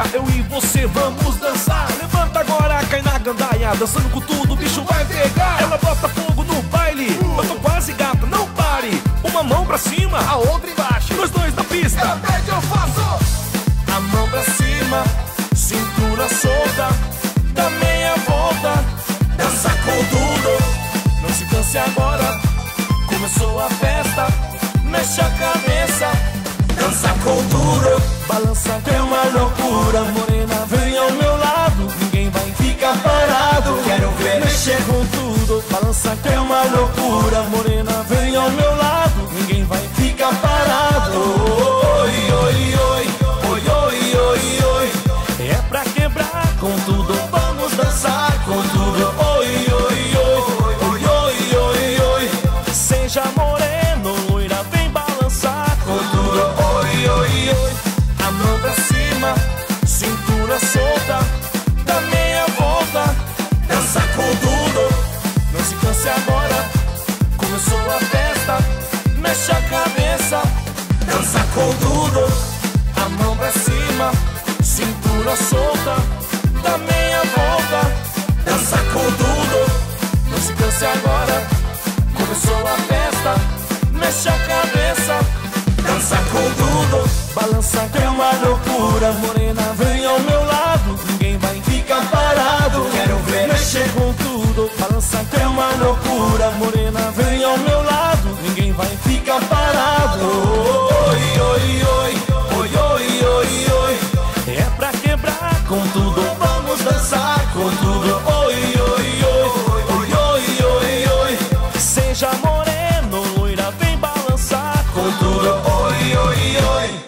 tocar, eu e você vamos dançar. Levanta agora, cai na gandaia, dançando com tudo, o bicho vai pegar. Ela bota fogo no baile, eu tô quase gata, não pare. Uma mão pra cima, a outra embaixo, nós dois na pista. Eu pede, eu faço. A mão pra cima, cintura solta, dá meia volta, dança com tudo. Não se canse agora, começou a festa, mexe a cabeça, dança com tudo. Balança que é uma loucura, morena vem ao meu lado, ninguém vai ficar parado. Quero ver mexer com tudo. Balança que é uma loucura, morena vem ao meu lado, ninguém vai ficar parado. Oi, oi, oi, oi, oi, oi, oi. É pra quebrar com tudo, vamos dançar com tudo. Oi, oi, oi, oi, oi, oi, oi. Seja moreno, loira, vem balançar com tudo. Oi, oi, oi. A mão pra cima, cintura solta, dá meia volta, dança com tudo. Não se canse agora, começou a festa, mexe a cabeça, dança com tudo. A mão pra cima, cintura solta, dá meia volta, dança com tudo. Não se canse agora, começou a festa, mexe a cabeça, dança com tudo. Balança que é uma loucura, morena vem ao meu lado, ninguém vai ficar parado. Quero ver mexer com tudo. Balança que é uma loucura, morena vem ao meu lado, ninguém vai ficar parado. Oi, oi, oi, oi, oi, oi, oi. É pra quebrar com tudo, vamos dançar com tudo. Oi, oi, oi, oi, oi, oi, oi. Seja moreno, loira, vem balançar com tudo. Oi, oi, oi.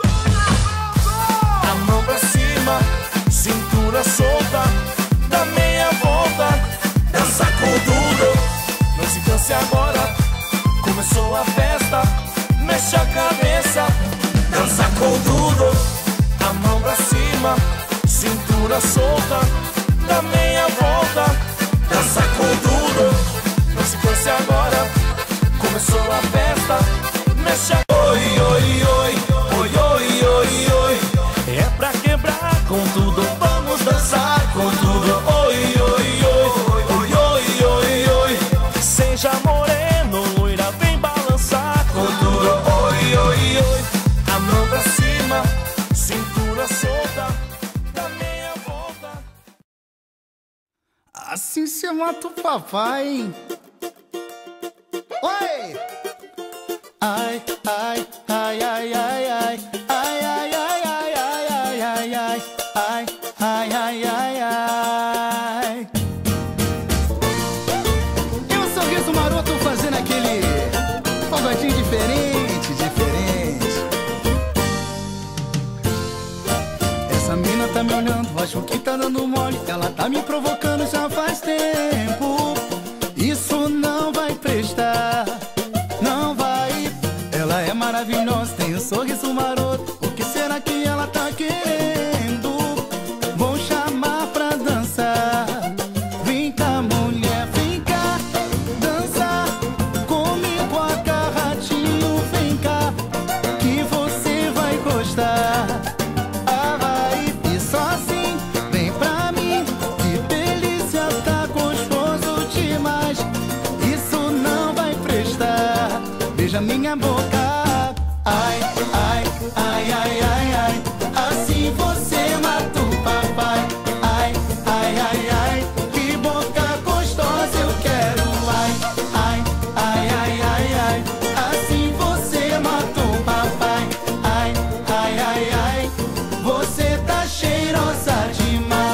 A mão pra cima, cintura solta, dá meia volta, dança com tudo. Não se canse agora, começou a festa, mexe a cabeça, dança com tudo. A mão pra cima, cintura solta, dá meia volta, dança com tudo. Não se canse agora, começou a festa, mexe a... Oi, oi, oi, oi, oi, oi, oi. É pra quebrar com tudo, vamos dançar com tudo. Oi, oi, oi, oi, oi, oi, oi. Seja moreno, loira, vem balançar com tudo. Oi, oi, oi. A mão pra cima, cintura solta, dá meia volta. Assim cê mata o papai, hein? Oi! Ai, ai, ai, ai, ai, ai, ai, ai, ai, ai, ai, ai, ai, ai, ai, ai, ai, ai. E um sorriso maroto fazendo aquele pagodinho diferente, diferente. Essa mina tá me olhando, acho que tá dando mole. Ela tá me provocando já faz tempo. Isso não vai prestar, não vai. Ela é maravilhosa, tem um sorriso maroto. O que será que ela tá querendo? Vou chamar pra dançar. Vem cá, mulher, vem cá dançar comigo, agarradinho. Vem cá, que você vai gostar. Ah, vai, e só assim, vem pra mim. Que delícia, tá gostoso demais. Isso não vai prestar. Beija minha boca. Ai, ai, ai, ai, ai, ai. Assim você mata o papai. Ai, ai, ai, ai. Que boca gostosa eu quero. Ai, ai, ai, ai, ai, ai. Assim você mata o papai. Ai, ai, ai, ai. Você tá cheirosa demais.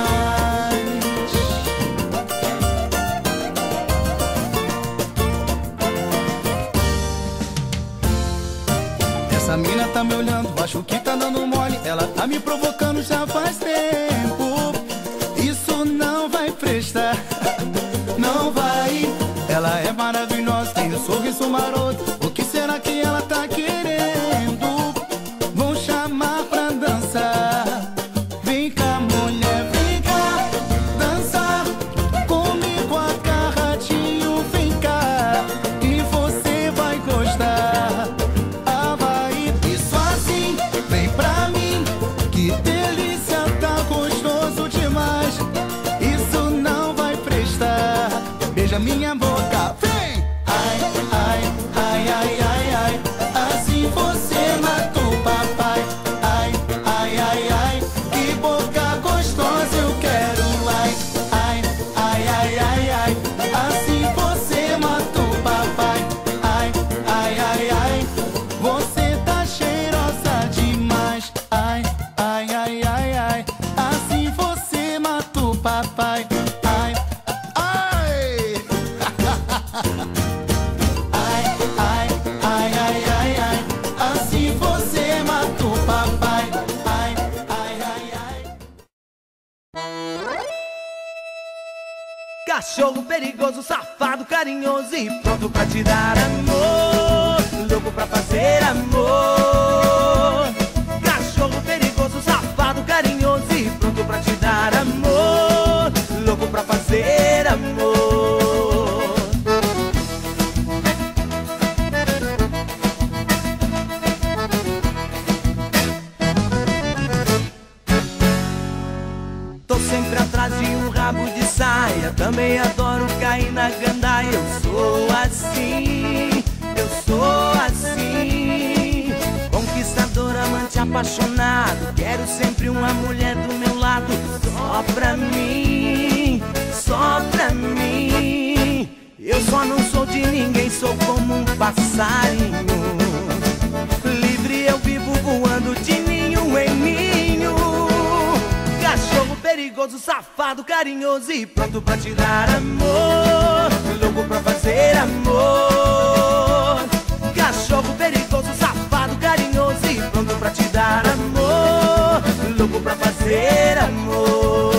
Essa mina tá me olhando, acho que tá dando mole. Ela tá me provocando já faz tempo. Isso não vai prestar, não vai. Ela é maravilhosa, tem um sorriso maroto. O que será que ela tá querendo? Vou chamar pra dançar. Vem cá, mulher, vem cá dançar comigo, agarradinho. Vem cá, que você vai gostar. Ah, vai, isso assim, vem pra mim. Que delícia. beija minha boca. Vem! Ai, ai, ai, ai, ai, ai, assim você matou o papai. Ai, ai, ai, ai, que boca gostosa eu quero. Ai, ai, ai, ai, ai, ai, assim você matou o papai. Ai, ai, ai, ai, você tá cheirosa demais. Ai, ai, ai, ai, ai, assim você matou o papai. Ai, ai, ai, ai, ai, ai, ai, ai, assim você matou o papai. Ai, ai, ai, ai. Cachorro perigoso, safado, carinhoso e pronto pra te dar amor, louco pra fazer amor. Cachorro perigoso, safado, carinhoso e pronto pra te dar amor, louco pra fazer amor. Tô sempre atrás de um rabo de saia, também adoro cair na gandaia. Eu sou assim, eu sou assim, conquistador, amante, apaixonado. Quero sempre uma mulher do meu lado, só pra mim, só pra mim. Eu só não sou de ninguém, sou como um passarinho livre, eu vivo voando de ninho em ninho. Cachorro perigoso, safado, carinhoso e pronto pra te dar amor, louco pra fazer amor. Cachorro perigoso, safado, carinhoso e pronto pra te dar amor, louco pra fazer amor.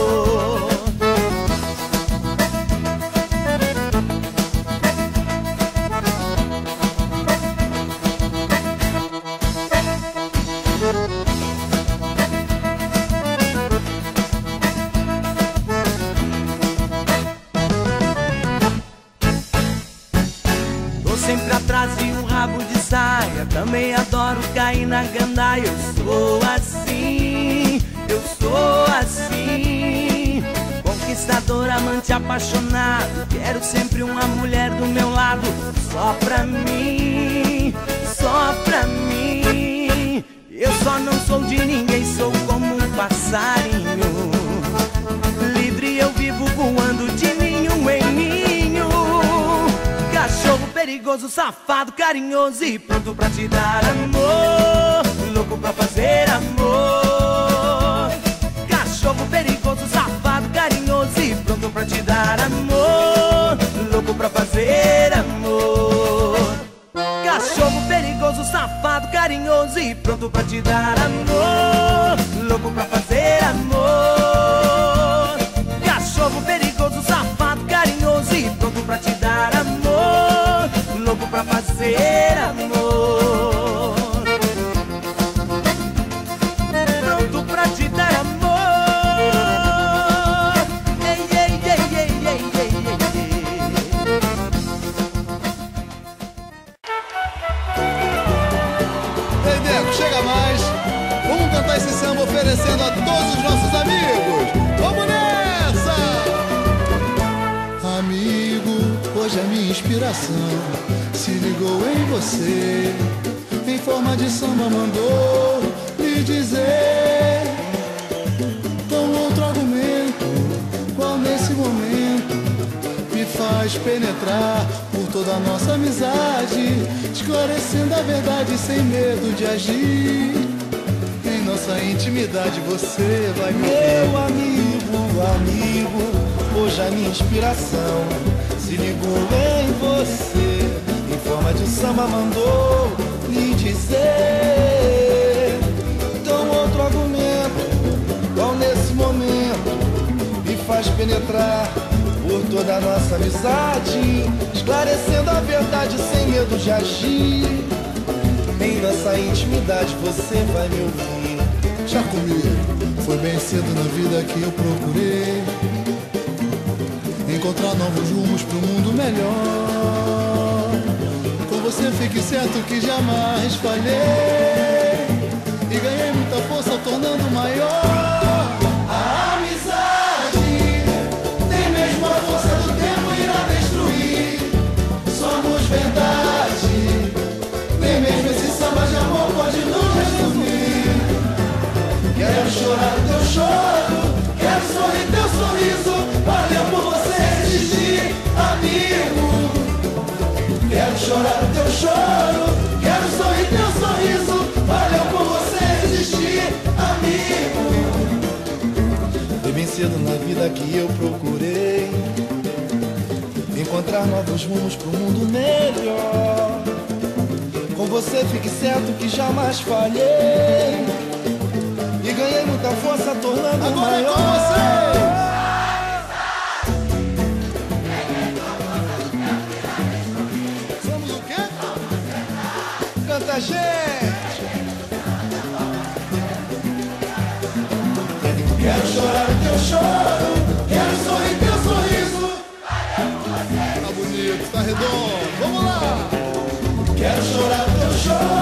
Sempre atrás de um rabo de saia, também adoro cair na gandaia. Eu sou assim, eu sou assim, conquistador, amante, apaixonado. Quero sempre uma mulher do meu lado, só pra mim, só pra mim. Eu só não sou de ninguém, sou como um passarinho livre, eu vivo voando de ninho em ninho. Cachorro perigoso, safado, carinhoso e pronto pra te dar amor, louco pra fazer amor. Cachorro perigoso, safado, carinhoso e pronto pra te dar amor, louco pra fazer amor. Cachorro perigoso, safado, carinhoso e pronto pra te dar amor, louco pra fazer amor. Cachorro perigoso, safado, carinhoso e pronto pra te dar amor, louco pra fazer amor. Pronto pra te dar amor. Ei, ei, ei, ei, ei, ei, ei, Ei, Deco, chega mais. Vamos cantar esse samba oferecendo a todos os nossos amigos. Vamos nessa! Amigo, hoje a minha inspiração se ligou em você, em forma de samba mandou me dizer. Com outro argumento, qual nesse momento me faz penetrar por toda a nossa amizade, esclarecendo a verdade sem medo de agir. Em nossa intimidade você vai me ouvir. Meu amigo, hoje a minha inspiração se ligou em você, em forma de samba mandou lhe dizer. Então outro argumento, qual nesse momento me faz penetrar por toda a nossa amizade, esclarecendo a verdade sem medo de agir. Em nossa intimidade você vai me ouvir. Já comigo, foi bem cedo na vida que eu procurei encontrar novos rumos pro mundo melhor. Com você fique certo que jamais falhei e ganhei muita força tornando maior a amizade. Tem mesmo a força do tempo irá destruir cedo na vida que eu procurei encontrar novos rumos pro mundo melhor. Com você fique certo que jamais falhei e ganhei muita força tornando agora maior. É com vocês! Somos o quê? Canta, gente! Quero chorar o teu choro, quero sorrir teu sorriso. Tá bonito, tá redondo, vamos lá! Quero chorar o teu choro.